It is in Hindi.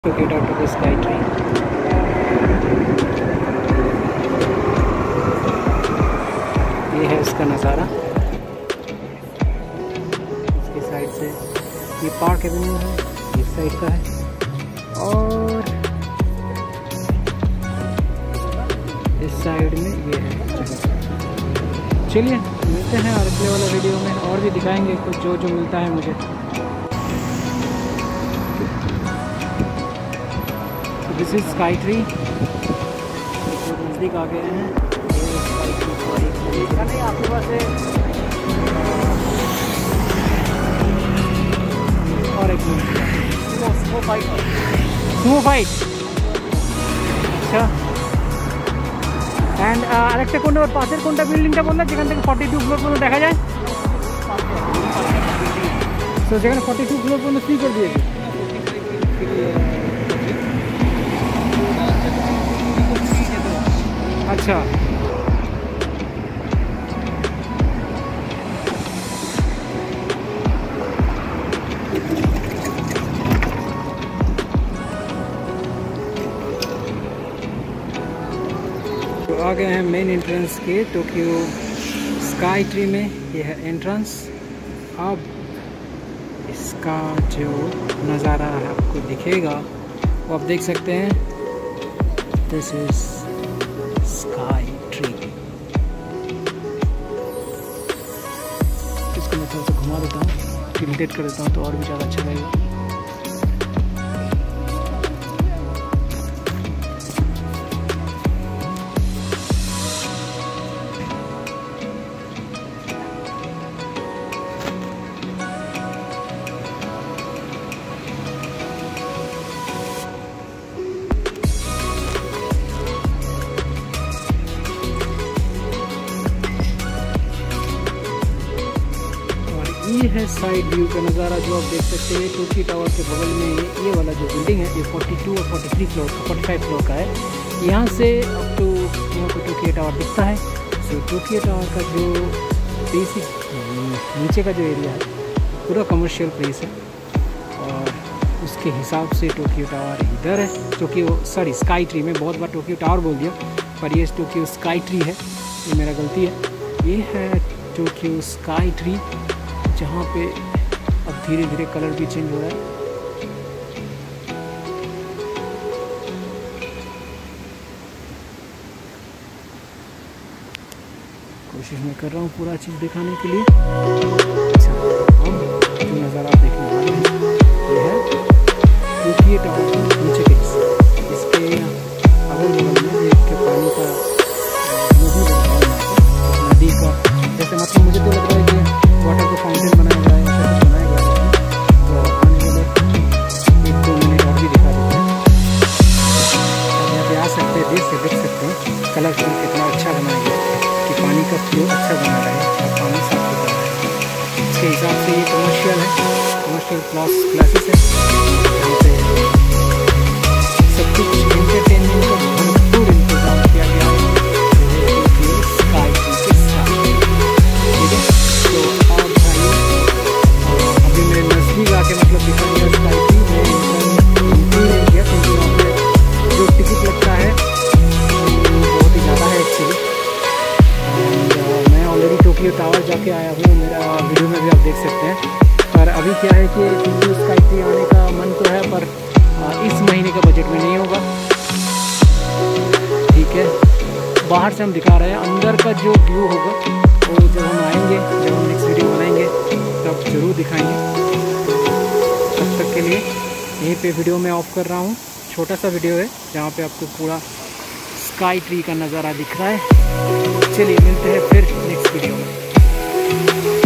to get out of the sky tree. ये है इसका नज़ारा। इसके साइड से ये पार्क एवेन्यू है, इस साइड का है, और इस साइड में ये है जगह। चलिए मिलते हैं अगले वाला वीडियो में, और भी दिखाएंगे कुछ जो मिलता है मुझे। This is Skytree. नज़दीक आ गए हैं। आपके पास है और एक स्नो फाइट। अच्छा, অ্যান্ড আরেকটা কোনটা পাশের কোনটা বিল্ডিংটা বললাম যেখান থেকে 42 ফ্লোর পর্যন্ত দেখা যায়? তো যেখানে 42 ফ্লোর পর্যন্ত ফ্রি করে দিয়েছে। अच्छा, तो आ गए हैं मेन एंट्रेंस के टोक्यो स्काई ट्री में। ये है एंट्रेंस। अब इसका जो नज़ारा आपको दिखेगा वो आप देख सकते हैं। This is Skytree. इसको मैं थोड़ा सा घुमा देता हूँ, टिल्टेड कर देता हूँ तो और भी ज़्यादा अच्छा लगेगा। ये है साइड व्यू का नज़ारा जो आप देख सकते हैं। टोक्यो टावर के बगल में ये वाला जो बिल्डिंग है ये 42 और 43 फ्लोर का 45 फ्लोर का है। यहाँ से अब तो यहाँ पर टोक्यो टावर दिखता है। सो टोक्यो टावर का जो बेसिक नीचे का जो एरिया है पूरा कमर्शियल प्लेस है, और उसके हिसाब से टोक्यो टावर इधर है। सॉरी स्काई ट्री में बहुत बार टोक्यो टावर बोल दिया, पर ये टोक्यो स्काई ट्री है, ये मेरा गलती है। ये है टोक्यो स्काई ट्री जहाँ पे अब धीरे धीरे कलर भी चेंज हो रहा है। कोशिश मैं कर रहा हूँ पूरा चीज़ दिखाने के लिए। अच्छा, हम जो नज़ारा आप देखने वाले हैं ये है टोक्यो टावर के नीचे के हिस्से। इसके अगल बगल में एक पानी का नदी का जैसे, मतलब मुझे तो लग रहा है कि वाटर का फाउंटेन बनाया गया है, ऐसा कुछ बनाया गया है। तो आने वाले 1-2 मिनट और भी दिखा देते हैं। यहाँ पे आ सकते हैं, देख सकते हैं कलरफुल कितना अच्छा बनाया गया कि पानी का फ्लो अच्छा बना रहा है और पानी साफ सुथरा है। इसके हिसाब से ये कमर्शियल है, कमर्शियल क्लासेस है, यहाँ पे सब कुछ एंटरटेनमेंट का भरपूर इंतजाम किया गया है। स्काई ट्री के साथ, ठीक है। तो और अभी मेरे नज़दीक आके मतलब दिखाऊंगा स्काई ट्री में नहीं गया, क्योंकि वहाँ पे जो टिकट लगता है बहुत ही ज़्यादा है एक्चुअली। मैं ऑलरेडी टोक्यो टावर जाके आया हूँ, मेरा वीडियो में भी आप देख सकते हैं। पर अभी क्या है कि टोक्यो स्काई ट्री आने का मन तो है, पर इस महीने का बजट में नहीं होगा, ठीक है। बाहर से हम दिखा रहे हैं, अंदर का जो व्यू होगा वो जब हम आएंगे, जब हम नेक्स्ट वीडियो बनाएंगे तब ज़रूर दिखाएंगे। तब तक के लिए यहीं पे वीडियो मैं ऑफ कर रहा हूँ। छोटा सा वीडियो है जहाँ पे आपको पूरा स्काई ट्री का नज़ारा दिख रहा है। चलिए मिलते हैं फिर नेक्स्ट वीडियो में।